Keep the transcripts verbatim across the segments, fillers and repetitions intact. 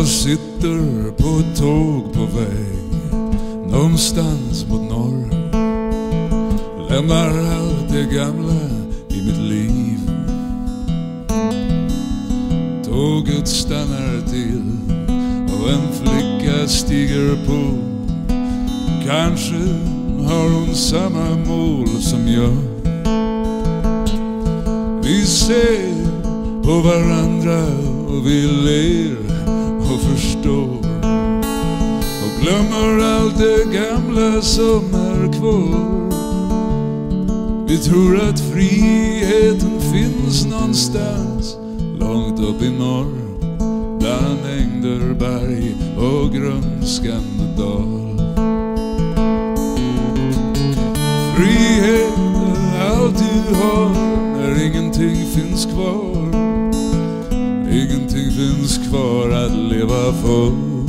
Jag sitter på ett tåg på väg någonstans mot norr. Lämnar allt det gamla i mitt liv. Tåget stannar till och en flicka stiger på. Kanske har hon samma mål som jag. Vi ser på varandra och vi ler och förstår och glömmer allt det gamla som är kvar. Vi tror att friheten finns någonstans långt upp i norr, bland ängder, berg och grönskande dal. Frihet är allt du har när ingenting finns kvar. Ingenting finns kvar att leva för.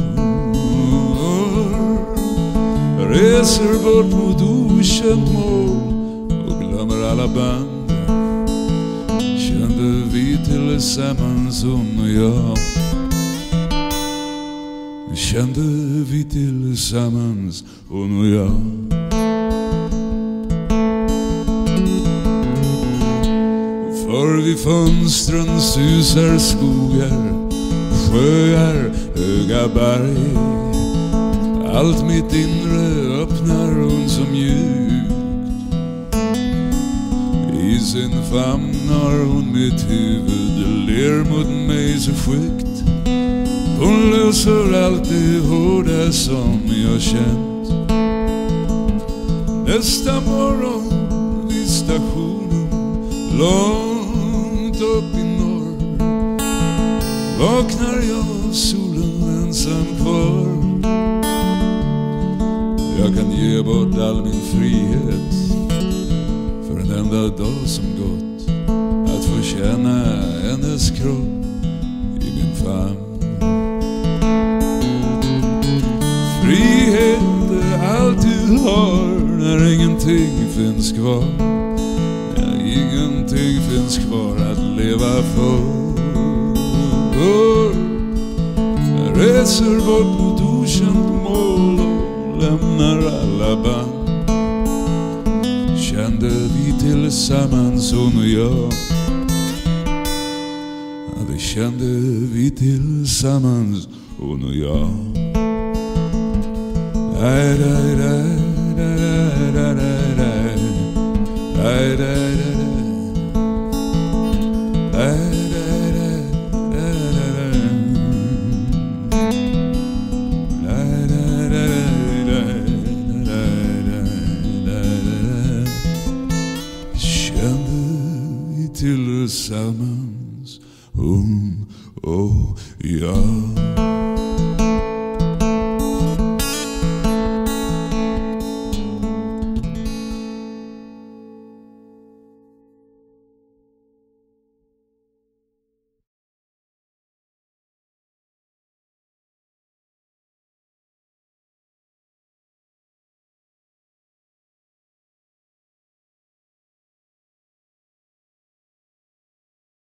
Reser bort mot okänt mål och glömmer alla band. Kände vi tillsammans, hon och jag. Kände vi tillsammans, hon och jag. För vid fönstren susar skogar, sjöar, höga berg. Allt mitt inre öppnar hon så mjukt. I sin famn har hon mitt huvud, ler mot mig så skyggt. Hon löser allt det hårda som jag känt. Nästa morgon vid stationen långt upp i norr vaknar jag av solen ensam kvar. Jag kan ge bort all min frihet för en enda dag som gått, att få känna hennes kropp i min famn. Frihet är allt du har när ingenting finns kvar. När ingenting finns kvar att leva för. Jag reser bort mot okänt mål och lämnar alla band. Kände vi tillsammans, hon och jag. Ja, det kände vi tillsammans, hon och jag. Dai, dai, dai, dai, dai, dai, dai. Dai, dai, dai, dai. Tillsammans, hon och jag.